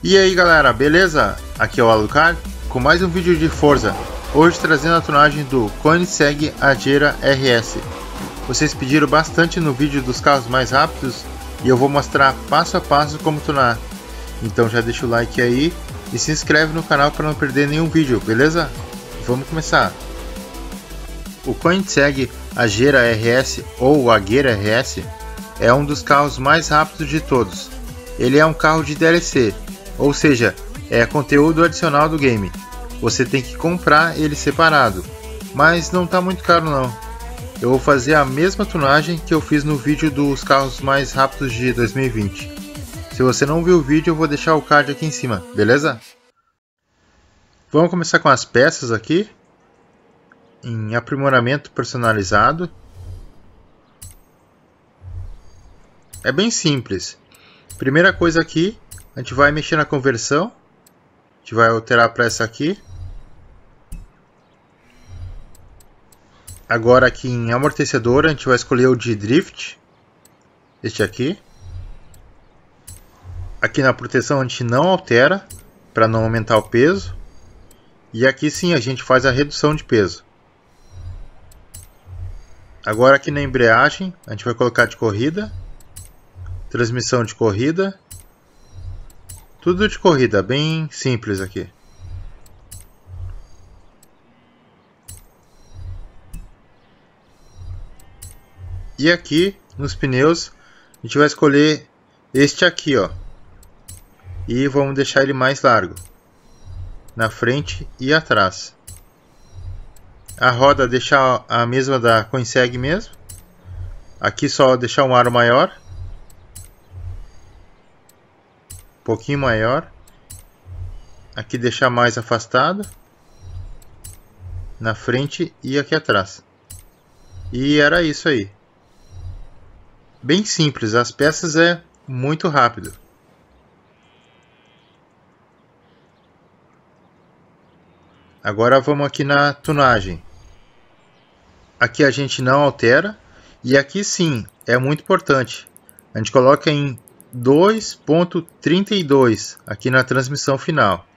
E aí galera, beleza? Aqui é o Alucard com mais um vídeo de Forza, hoje trazendo a tunagem do Koenigsegg Agera RS. Vocês pediram bastante no vídeo dos carros mais rápidos e eu vou mostrar passo a passo como tunar. Então já deixa o like aí e se inscreve no canal para não perder nenhum vídeo, beleza? Vamos começar! O Koenigsegg Agera RS ou Agera RS é um dos carros mais rápidos de todos. Ele é um carro de DLC, ou seja, é conteúdo adicional do game. Você tem que comprar ele separado, mas não está muito caro não. Eu vou fazer a mesma tunagem que eu fiz no vídeo dos carros mais rápidos de 2020. Se você não viu o vídeo, eu vou deixar o card aqui em cima, beleza? Vamos começar com as peças aqui, em aprimoramento personalizado. É bem simples. Primeira coisa aqui, a gente vai mexer na conversão. A gente vai alterar para essa aqui. Agora aqui em amortecedor, a gente vai escolher o de drift. Este aqui. Aqui na proteção a gente não altera, para não aumentar o peso. E aqui sim a gente faz a redução de peso. Agora aqui na embreagem, a gente vai colocar de corrida. Transmissão de corrida. Tudo de corrida, bem simples aqui. E aqui nos pneus a gente vai escolher este aqui, ó. E vamos deixar ele mais largo, na frente e atrás. A roda deixar a mesma da Koenigsegg mesmo. Aqui só deixar um aro maior. Um pouquinho maior. Aqui deixar mais afastado. Na frente e aqui atrás. E era isso aí. Bem simples, as peças é muito rápido. Agora vamos aqui na tunagem. Aqui a gente não altera. E aqui sim, é muito importante. A gente coloca em 2.32 aqui na transmissão final.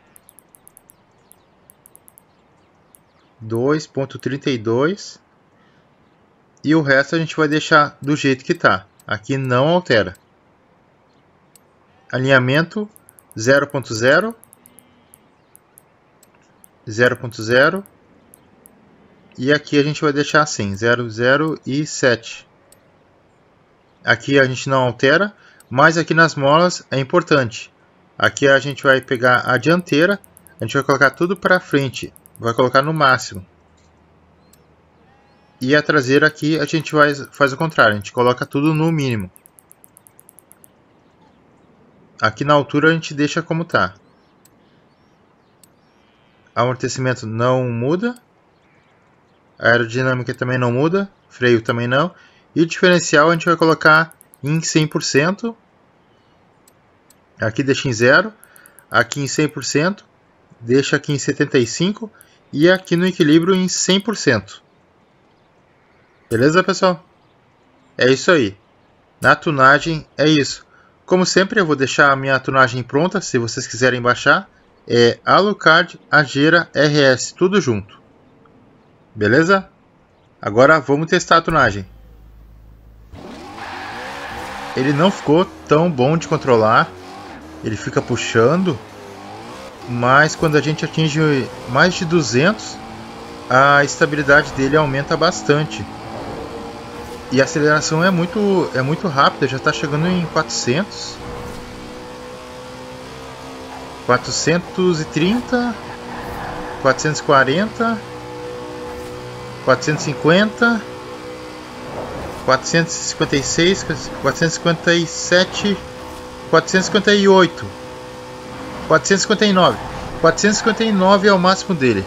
2.32. E o resto a gente vai deixar do jeito que está. Aqui não altera. Alinhamento 0.0. 0.0 e aqui a gente vai deixar assim 0,0 e 7. Aqui a gente não altera, mas aqui nas molas é importante. Aqui a gente vai pegar a dianteira, a gente vai colocar tudo para frente, vai colocar no máximo. E a traseira aqui a gente faz o contrário, a gente coloca tudo no mínimo. Aqui na altura a gente deixa como está. Amortecimento não muda, a aerodinâmica também não muda, freio também não, e o diferencial a gente vai colocar em 100%, aqui deixa em 0, aqui em 100%, deixa aqui em 75% e aqui no equilíbrio em 100%. Beleza, pessoal? É isso aí, na tunagem é isso. Como sempre eu vou deixar a minha tunagem pronta, se vocês quiserem baixar. É Alucard Agera RS, tudo junto. Beleza? Agora vamos testar a tunagem. Ele não ficou tão bom de controlar. Ele fica puxando. Mas quando a gente atinge mais de 200, a estabilidade dele aumenta bastante. E a aceleração é muito rápida, já está chegando em 400. 430, 440, 450, 456, 457, 458, 459. 459 é o máximo dele.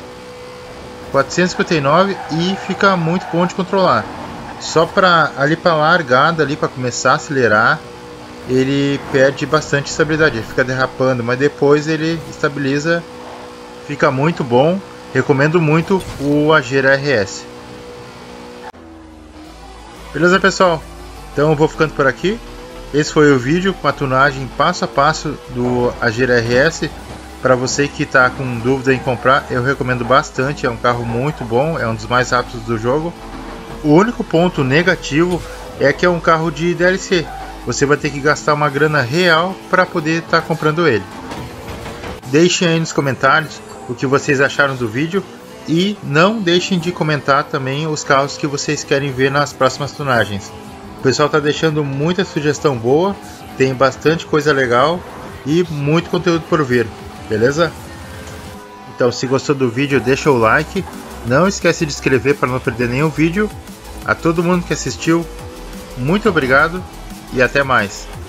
459 e fica muito bom de controlar. Só para ali para largada, ali para começar a acelerar, ele perde bastante estabilidade, ele fica derrapando, mas depois ele estabiliza, fica muito bom. Recomendo muito o Agera RS. Beleza, pessoal? Então eu vou ficando por aqui. Esse foi o vídeo com a tunagem passo a passo do Agera RS. Para você que está com dúvida em comprar, eu recomendo bastante, é um carro muito bom, é um dos mais rápidos do jogo. O único ponto negativo é que é um carro de DLC, você vai ter que gastar uma grana real para poder estar comprando ele. Deixem aí nos comentários o que vocês acharam do vídeo e não deixem de comentar também os carros que vocês querem ver nas próximas tunagens. O pessoal está deixando muita sugestão boa, tem bastante coisa legal e muito conteúdo por vir. Beleza? Então, se gostou do vídeo, deixa o like. Não esquece de se inscrever para não perder nenhum vídeo. A todo mundo que assistiu, muito obrigado e até mais.